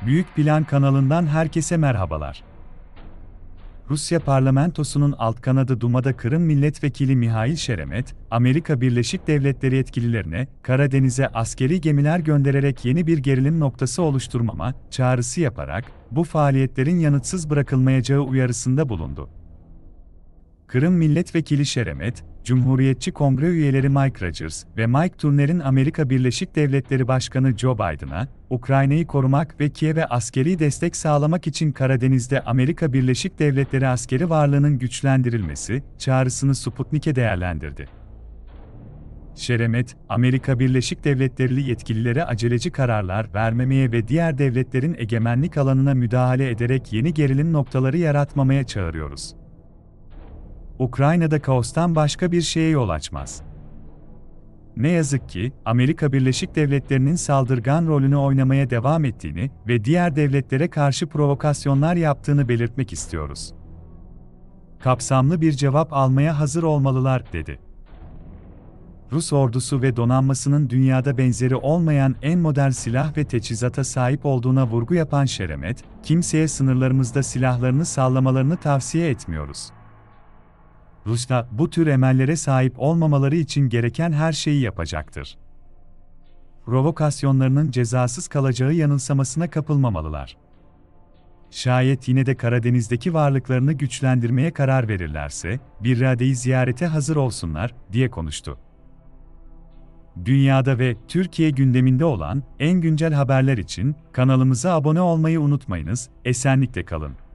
Büyük Plan kanalından herkese merhabalar. Rusya parlamentosunun alt kanadı Duma'da Kırım Milletvekili Mihail Şeremet, Amerika Birleşik Devletleri yetkililerine Karadeniz'e askeri gemiler göndererek yeni bir gerilim noktası oluşturmama çağrısı yaparak bu faaliyetlerin yanıtsız bırakılmayacağı uyarısında bulundu. Kırım Milletvekili Şeremet, Cumhuriyetçi Kongre üyeleri Mike Rogers ve Mike Turner'in Amerika Birleşik Devletleri Başkanı Joe Biden'a, Ukrayna'yı korumak ve Kiev'e askeri destek sağlamak için Karadeniz'de Amerika Birleşik Devletleri askeri varlığının güçlendirilmesi çağrısını Sputnik'e değerlendirdi. Şeremet, Amerika Birleşik Devletleri'li yetkililere aceleci kararlar vermemeye ve diğer devletlerin egemenlik alanına müdahale ederek yeni gerilim noktaları yaratmamaya çağırıyoruz. Ukrayna'da kaostan başka bir şeye yol açmaz. Ne yazık ki, Amerika Birleşik Devletleri'nin saldırgan rolünü oynamaya devam ettiğini ve diğer devletlere karşı provokasyonlar yaptığını belirtmek istiyoruz. Kapsamlı bir cevap almaya hazır olmalılar, dedi. Rus ordusu ve donanmasının dünyada benzeri olmayan en modern silah ve teçhizata sahip olduğuna vurgu yapan Şeremet, kimseye sınırlarımızda silahlarını sallamalarını tavsiye etmiyoruz. Rusya, bu tür emellere sahip olmamaları için gereken her şeyi yapacaktır. Provokasyonlarının cezasız kalacağı yanılsamasına kapılmamalılar. Şayet yine de Karadeniz'deki varlıklarını güçlendirmeye karar verirlerse, bir radeyi ziyarete hazır olsunlar, diye konuştu. Dünyada ve Türkiye gündeminde olan en güncel haberler için kanalımıza abone olmayı unutmayınız, esenlikle kalın.